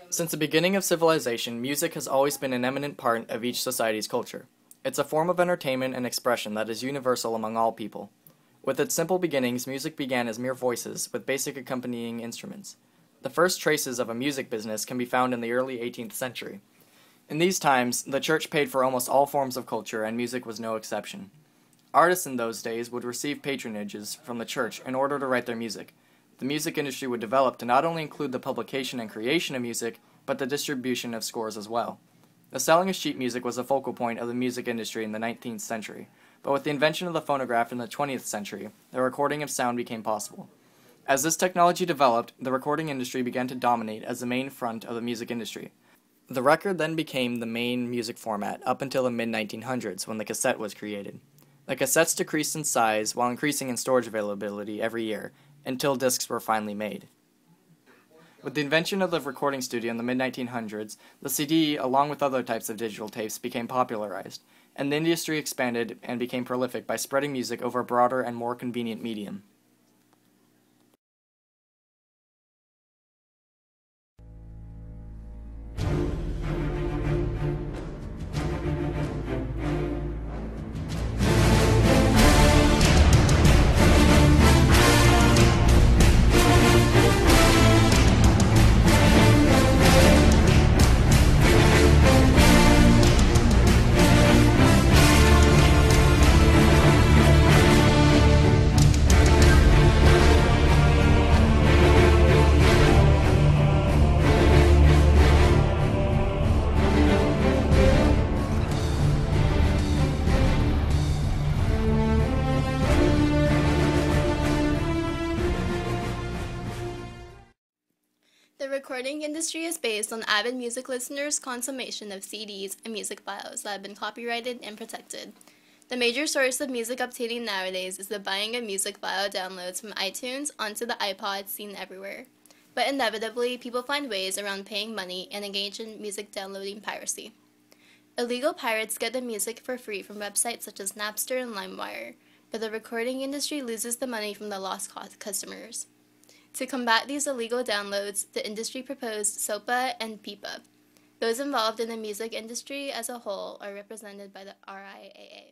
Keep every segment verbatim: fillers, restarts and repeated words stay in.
Since the beginning of civilization, music has always been an eminent part of each society's culture. It's a form of entertainment and expression that is universal among all people. With its simple beginnings, music began as mere voices, with basic accompanying instruments. The first traces of a music business can be found in the early eighteenth century. In these times, the church paid for almost all forms of culture, and music was no exception. Artists in those days would receive patronages from the church in order to write their music. The music industry would develop to not only include the publication and creation of music, but the distribution of scores as well. The selling of sheet music was a focal point of the music industry in the nineteenth century, but with the invention of the phonograph in the twentieth century, the recording of sound became possible. As this technology developed, the recording industry began to dominate as the main front of the music industry. The record then became the main music format up until the mid nineteen hundreds, when the cassette was created. The cassettes decreased in size while increasing in storage availability every year, until discs were finally made. With the invention of the recording studio in the mid nineteen hundreds, the C D, along with other types of digital tapes, became popularized, and the industry expanded and became prolific by spreading music over a broader and more convenient medium. The recording industry is based on avid music listeners' consummation of C Ds and music files that have been copyrighted and protected. The major source of music obtaining nowadays is the buying of music file downloads from iTunes onto the iPod seen everywhere. But inevitably, people find ways around paying money and engage in music downloading piracy. Illegal pirates get the music for free from websites such as Napster and LimeWire, but the recording industry loses the money from the lost customers. To combat these illegal downloads, the industry proposed SOPA and PIPA. Those involved in the music industry as a whole are represented by the R I A A.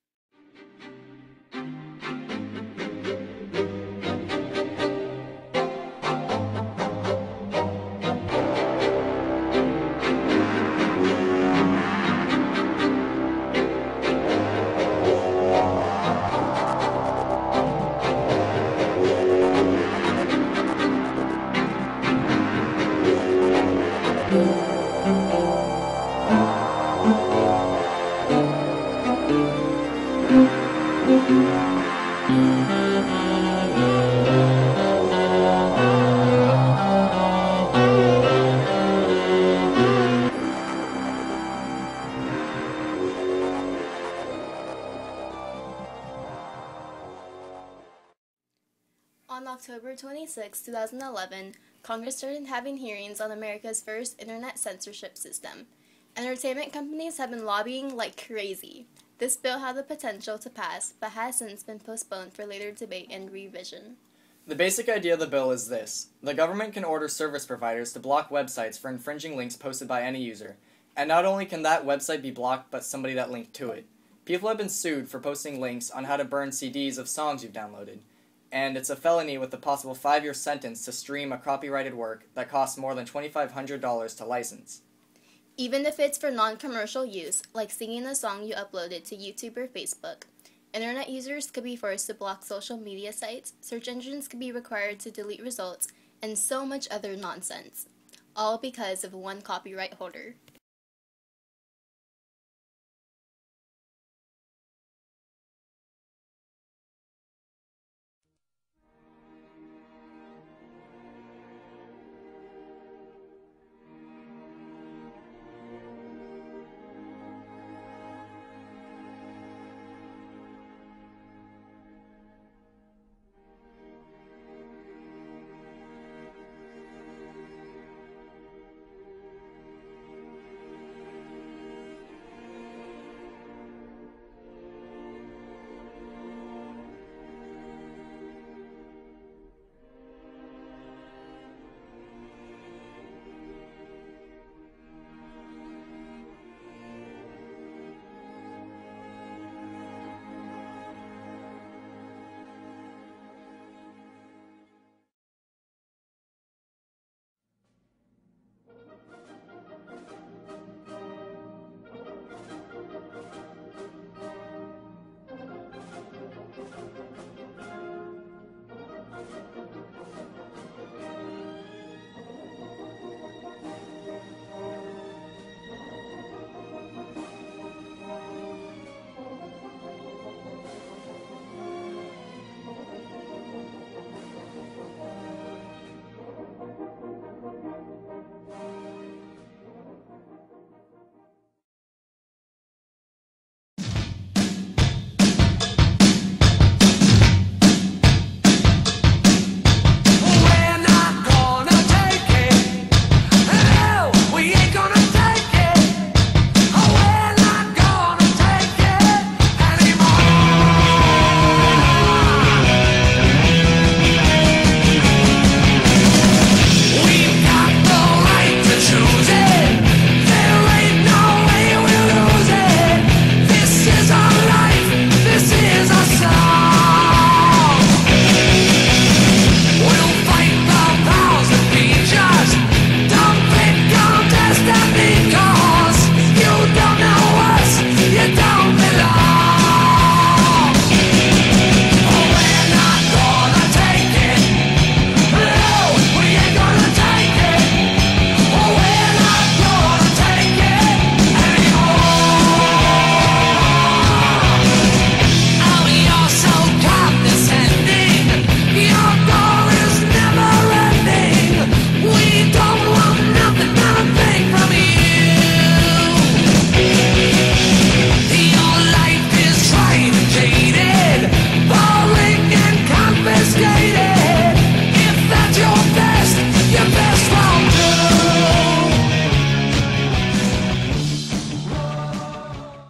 On October twenty-sixth, two thousand eleven, Congress started having hearings on America's first internet censorship system. Entertainment companies have been lobbying like crazy. This bill had the potential to pass, but has since been postponed for later debate and revision. The basic idea of the bill is this. The government can order service providers to block websites for infringing links posted by any user. And not only can that website be blocked, but somebody that linked to it. People have been sued for posting links on how to burn C Ds of songs you've downloaded. And it's a felony with a possible five-year sentence to stream a copyrighted work that costs more than twenty-five hundred dollars to license. Even if it's for non-commercial use, like singing a song you uploaded to YouTube or Facebook, internet users could be forced to block social media sites, search engines could be required to delete results, and so much other nonsense. All because of one copyright holder.